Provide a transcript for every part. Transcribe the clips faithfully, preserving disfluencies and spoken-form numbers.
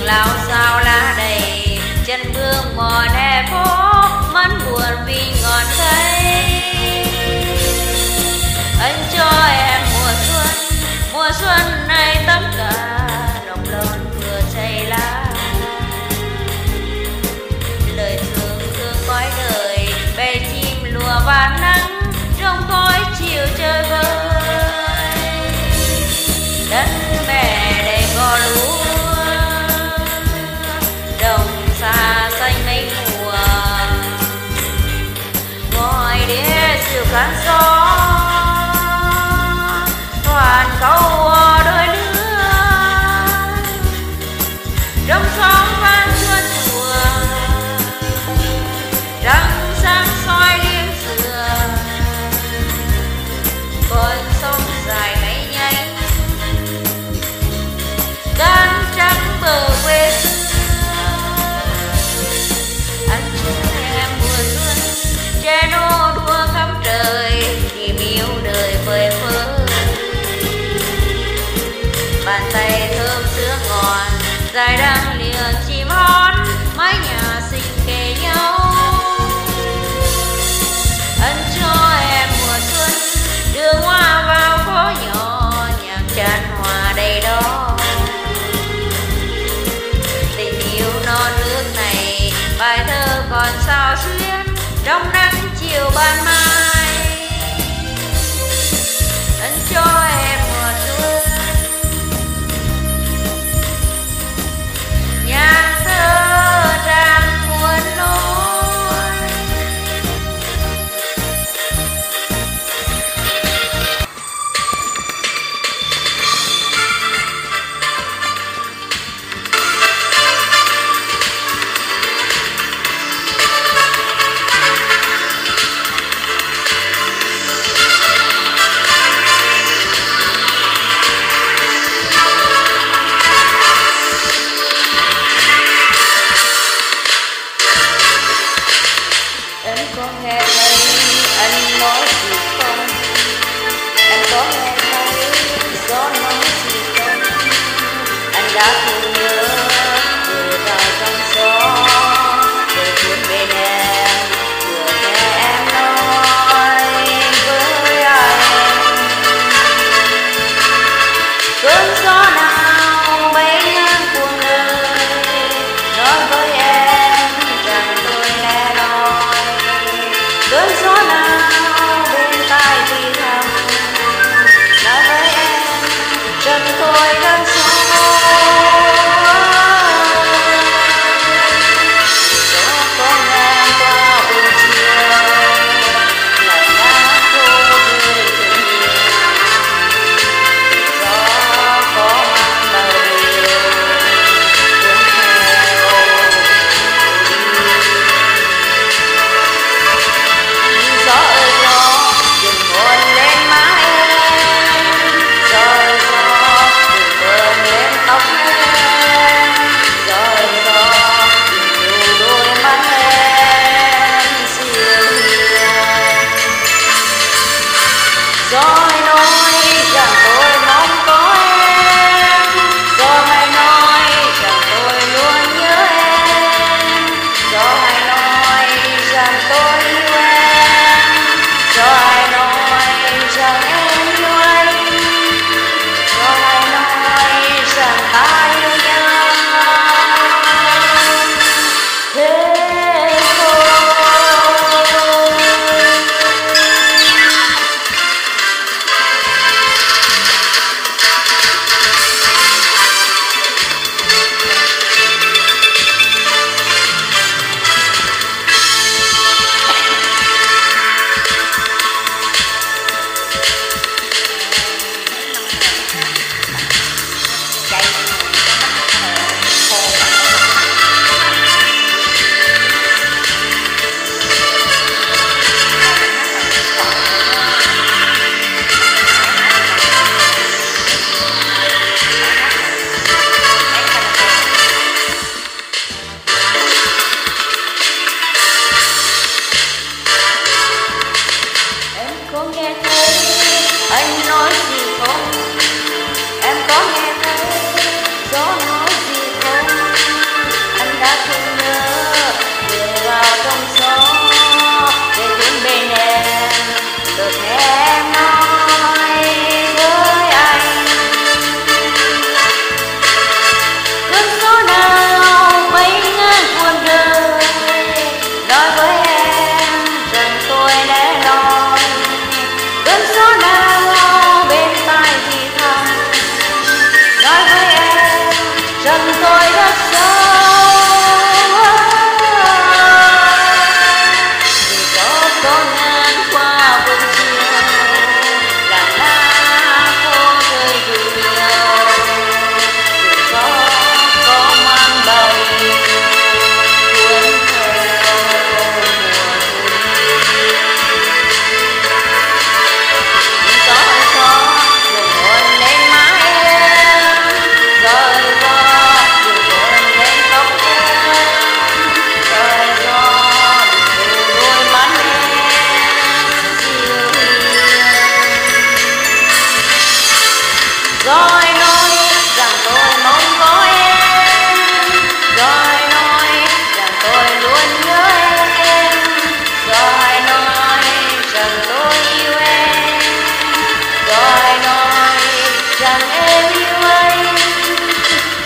lao sao lá đầy, chân bước mòn hè phố mắn buồn vì ngọn cây. Anh cho em mùa xuân, mùa xuân này tất cả lòng lớn vừa cháy lá. Lời thương thương cõi đời, bầy chim lùa và nắng trong khói chiều trời vơi. Đất mẹ đầy cỏ lúa, đồng xa xanh mấy mùa, ngồi đĩa siêu khán gió hoàn câu đôi lứa trong sóng vang chuôn chùa, trăng sáng soi liếm dừa con sông dài mấy nhánh cát trắng bờ quê xưa. Anh cho em mùa xuân che nô đua khắp trời, niềm yêu đời vơi phới. Bàn tay thơm sữa ngọt dài đang liền chim hót, mái nhà xinh kề nhau. Anh cho em mùa xuân đưa hoa vào phố nhỏ, nhạc tràn hòa đầy đó. Tình yêu non nước này bài thơ còn sao xuyên trong nắng chiều ban mai. Anh cho em mùa xuân nhạc thơ tràn muôn lối. Em có nghe thấy anh nói gì không? Em có nghe thấy gió nói gì không? Anh đã thương nhớ vừa vào trong gió, về cuốn bên em, vừa nghe em nói với anh. Cơn gió nào bay ngang cuộc đời, nói với em rằng tôi lẻ loi. Cơn gió nào bên tai thì thầm, nói với em rằng tôi đang sống.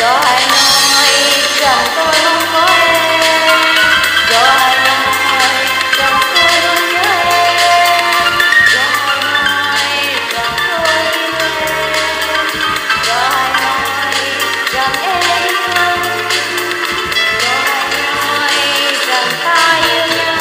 Cho ai nói rằng tôi không có em, cho ai nói rằng tôi luôn nhớ em, cho ai nói rằng tôi yêu em, cho ai nói rằng em yêu anh, cho ai nói rằng ta yêu nhau.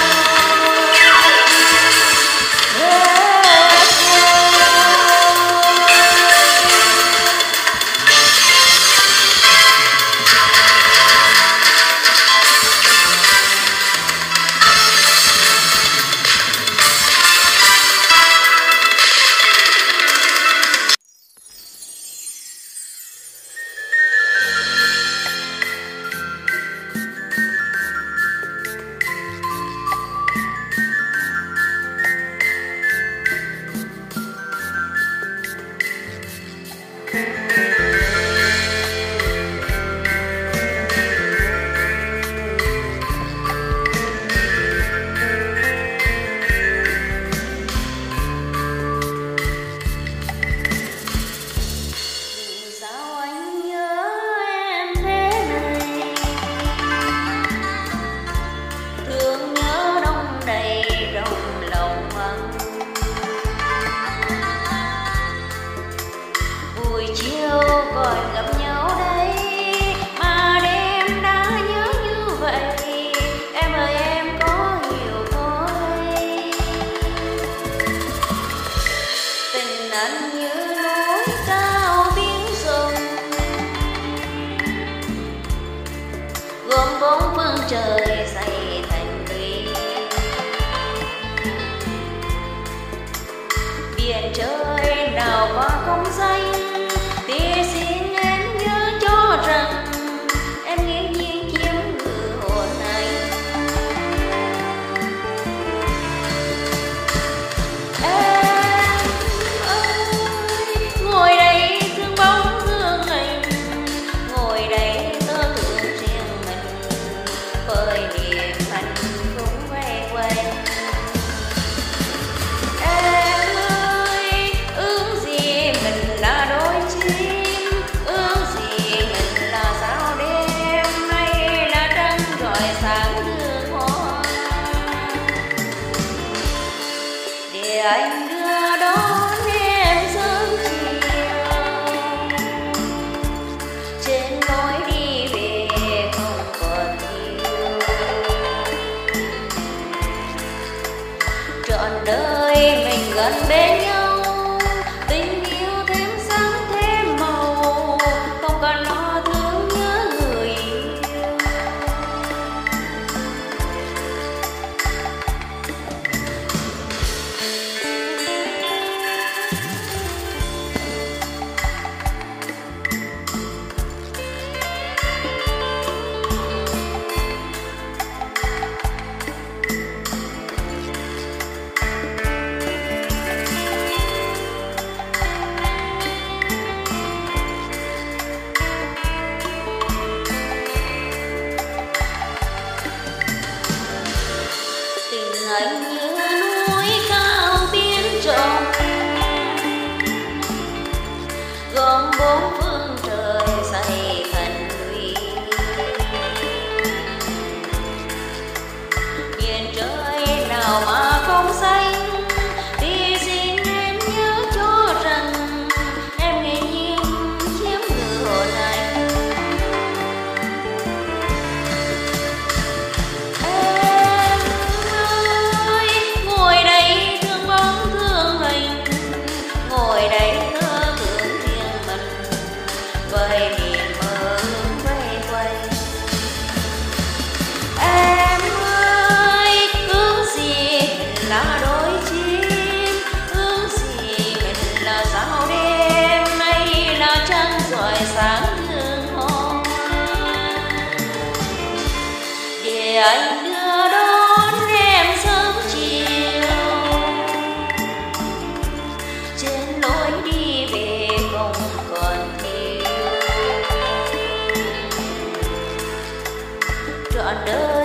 Buổi chiều còn gặp nhau đây mà đêm đã nhớ như vậy. Em ơi em có hiểu thôi, tình anh như núi cao biển rộng, gồm bốn phương trời xây thành thủy. Biển trời nào có không danh thì xin em nhớ cho rằng em nghiêng nhiên chiếm ngự hồn anh. Em ơi ngồi đây thương bóng thương anh, ngồi đây tớ thương riêng mình, bởi niềm hạnh phúc quay quanh. Em ơi ước gì mình là đôi chim, ước gì mình là sao đêm, hay là trăng rọi sáng hương hoa, để anh đưa đón em sớm chiều trên lối đi về không còn yêu. Trọn đời mình gần bên nhau, tình yêu thêm sáng thêm màu, không còn lo thương nhớ người yêu. Tình anh như núi cao biển rộng, gồm bốn phương trời xây thành thủy. Biển trời nào mà không xanh thì xin em nhớ cho rằng em nghiêng nhiên chiếm ngự hồn anh. Em ơi ngồi đây thương bóng thương anh, ngồi đây tớ thương riêng mình, bởi niềm mơ ước quay quay. Em ơi ước gì mình là đôi chim, ước gì mình là sao đêm, hay là trăng rọi sáng hương hoa, để anh đưa đón em sớm chiều trên lối đi về không còn thiếu. Trọn đời